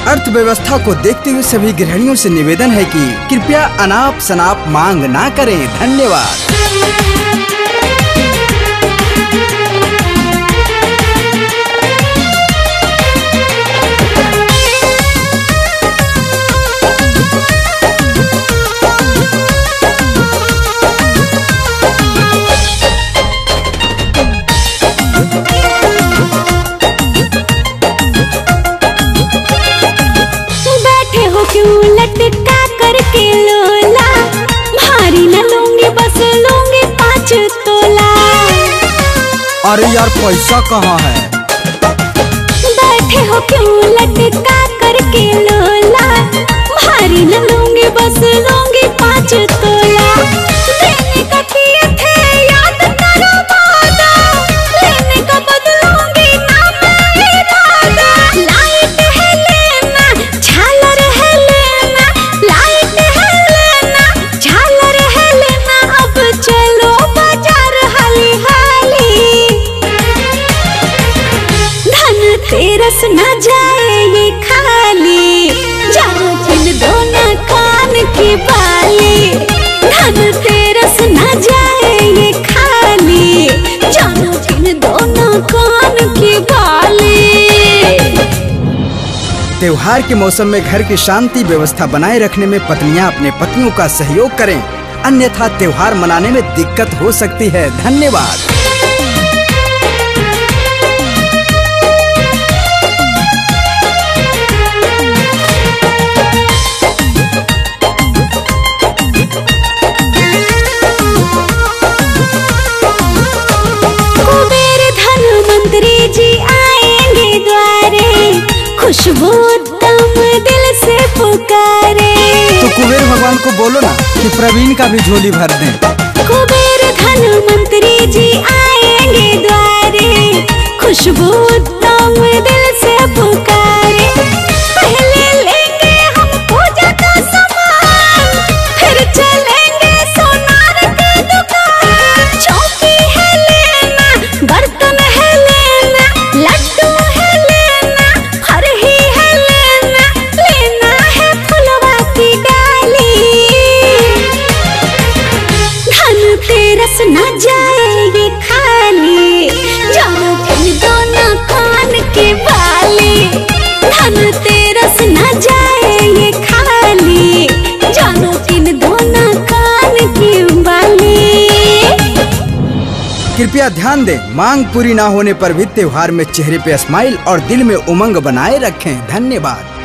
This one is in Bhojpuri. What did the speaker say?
अर्थव्यवस्था को देखते हुए सभी गृहिणियों से निवेदन है कि कृपया अनाप शनाप मांग ना करें। धन्यवाद। लटका करके लोला, भारी न लूंगी बस लूंगी 5 तोला। अरे यार पैसा कहाँ है? बैठे हो क्यों लटका करके लोला, भारी न लूंगी बस लूंगी 5 तोला। देने का किए थे याद करो वादा, लेने का बदलूंगी ना मैं इरादा। लाइट है लेना, झालर है लेना, लाइट है लेना, झालर है लेना। अब चलो बाजार हाली हाली, धनतेरस न जाए ये खाली। जानो किन दोनों कान की बाली, धनतेरस न जाए ये खाली। जानो किन दोनों कान की बाली। त्योहार के मौसम में घर की शांति व्यवस्था बनाए रखने में पत्नियां अपने पतियों का सहयोग करें, अन्यथा त्योहार मनाने में दिक्कत हो सकती है। धन्यवाद। कुबेर धनवंतरी जी आएंगे द्वारे, खुशबू दम दिल से पुकारे। तो कुबेर भगवान को बोलो ना कि प्रवीण का भी झोली भर दें। कुबेर धनवंतरी जी आएंगे द्वारे, खुशबू दम दिल से पुकारे। पहले लेंगे हम पूजा का सामान, फिर चलेंगे सोनार की दुकान। चौकी है लेना, बर्तन है लेना, लड्डू है लेना, हरही है लेना, लेना है फुलवा की डाली। धनतेरस न जाए ये खाली, जानो किन दोनों कान की बाली। धनतेरस न जाए ये खाली, जानो किन दोनों कान की बाली। कृपया ध्यान दें, मांग पूरी ना होने पर भी त्योहार में चेहरे पे स्माइल और दिल में उमंग बनाए रखें। धन्यवाद।